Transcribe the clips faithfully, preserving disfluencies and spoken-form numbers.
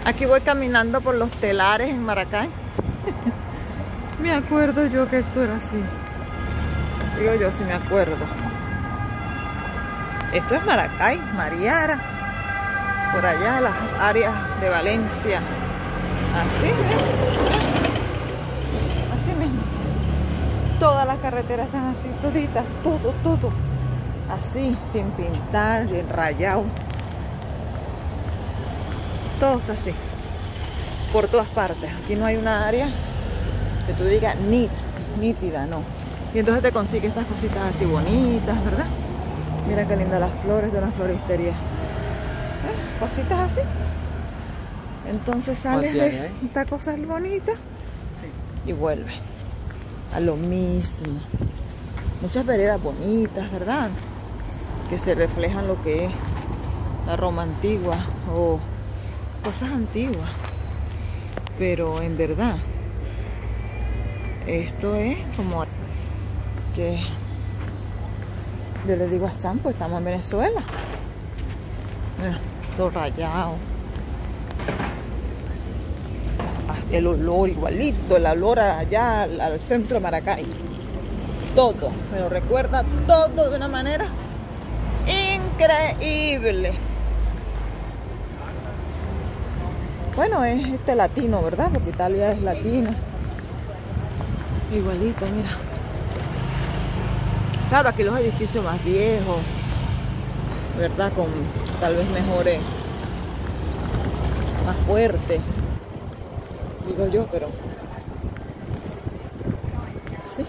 Aquí voy caminando por los telares en Maracay. Me acuerdo yo que esto era así. Digo yo, sí me acuerdo. Esto es Maracay, Mariara. Por allá, las áreas de Valencia. Así mismo. Así mismo. Todas las carreteras están así, toditas, todo, todo. Así, sin pintar, bien rayado. Todo está así. Por todas partes. Aquí no hay una área que tú digas neat, nítida, no. Y entonces te consigues estas cositas así bonitas, ¿verdad? Mira qué lindas las flores de una floristería. ¿Eh? Cositas así. Entonces sales de estas cosas bonitas y vuelves a lo mismo. Muchas veredas bonitas, ¿verdad? Que se reflejan lo que es la Roma antigua o cosas antiguas. Pero en verdad, esto es como que yo le digo a Sam, pues estamos en Venezuela. Mira, todo rayado. El olor igualito, el olor allá al, al centro de Maracay. Todo, me lo recuerda todo de una manera increíble. Bueno, es este latino, ¿verdad? Porque Italia es latina. Igualito, mira. Claro, aquí los edificios más viejos, ¿verdad? Con tal vez mejores, más fuertes. Digo yo, pero sí.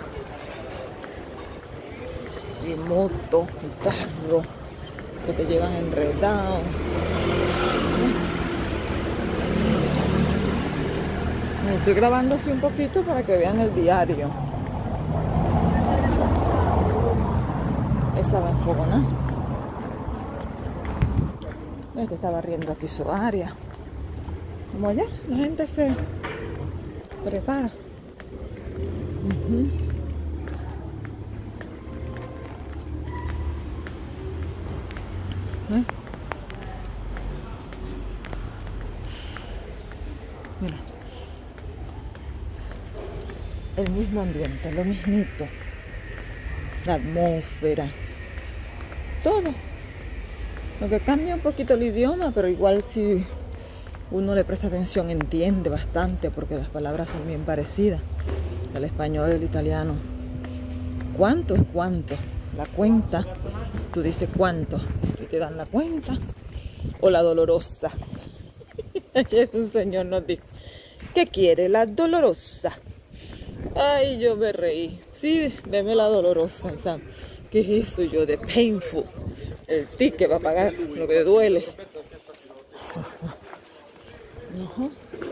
Y motos, y carros que te llevan enredado. Me estoy grabando así un poquito para que vean el diario. Estaba en fuego, ¿no? Este estaba riendo aquí su área. Como allá, la gente se prepara. Uh-huh. ¿Eh? Mira. El mismo ambiente, lo mismito. La atmósfera. Todo. Lo que cambia un poquito el idioma, pero igual si uno le presta atención entiende bastante porque las palabras son bien parecidas. El español y el italiano. ¿Cuánto es cuánto? La cuenta. Tú dices cuánto. Y te dan la cuenta. O la dolorosa. Ayer un señor nos dijo, ¿qué quiere? La dolorosa. Ay, yo me reí. Sí, deme la dolorosa. ¿Sabes? ¿Qué es eso? Yo de painful. El ticket va a pagar lo que duele. Uh-huh.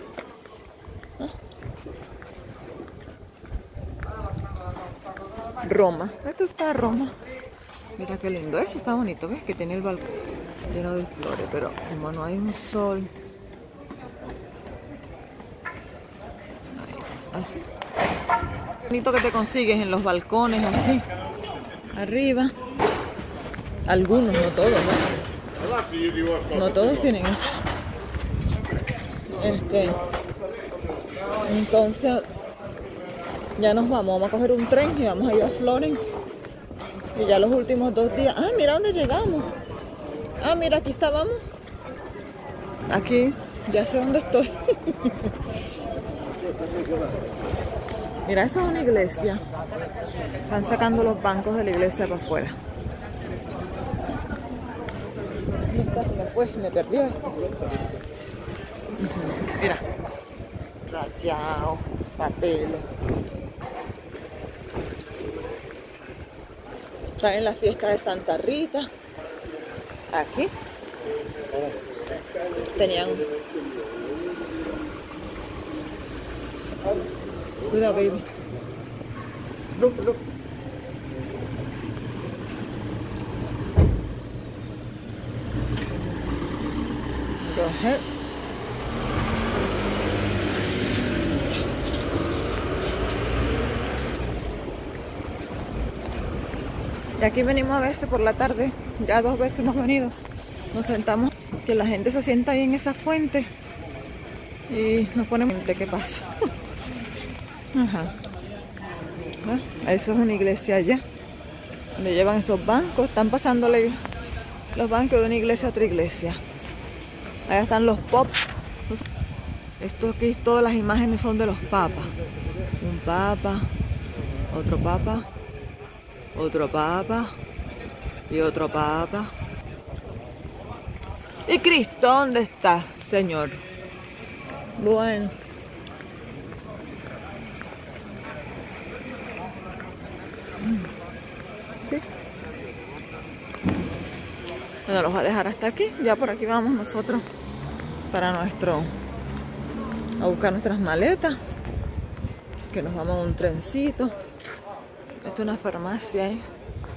Roma. Esto está Roma. Mira qué lindo. Eso está bonito. ¿Ves? Que tiene el balcón lleno de flores. Pero como no hay un sol. Así. Bonito que te consigues en los balcones así. Arriba. Algunos, no todos, ¿no? No todos tienen eso. Este. Entonces, ya nos vamos. Vamos a coger un tren y vamos a ir a Florence. Y ya los últimos dos días. Ah, mira dónde llegamos. Ah, mira, aquí estábamos. Aquí, ya sé dónde estoy. Mira, eso es una iglesia. Están sacando los bancos de la iglesia para afuera. ¿Dónde está? Se me fue, me perdió este. Mira. Rayado, papel. Están en la fiesta de Santa Rita. Aquí. Tenían... Cuidado, baby. Look, look. Go ahead. Y aquí venimos a veces por la tarde, ya dos veces hemos venido. Nos sentamos, que la gente se sienta ahí en esa fuente Y nos ponemos de qué pasa. Ajá. ¿Ah? Eso es una iglesia allá, donde llevan esos bancos. Están pasándole los bancos de una iglesia a otra iglesia. Allá están los pop. Esto aquí, todas las imágenes son de los papas. Un papa, otro papa, otro papa y otro papa. ¿Y Cristo dónde está, Señor? Bueno. Sí. Bueno, los voy a dejar hasta aquí. Ya por aquí vamos nosotros para nuestro... a buscar nuestras maletas. Que nos vamos a un trencito. Esto es una farmacia, ¿eh?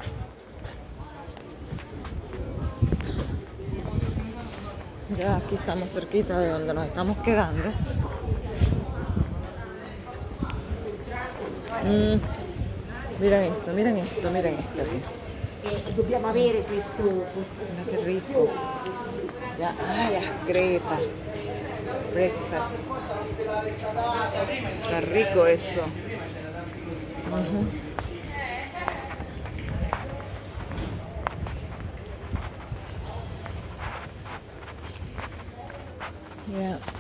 Ya aquí estamos cerquita de donde nos estamos quedando. Mm. Miren esto, miren esto, miren esto. Eh, dobbiamo avere questo. Mira qué rico. Ya, ah, las crepas. Breakfast. Está rico eso. Uh-huh. Yeah.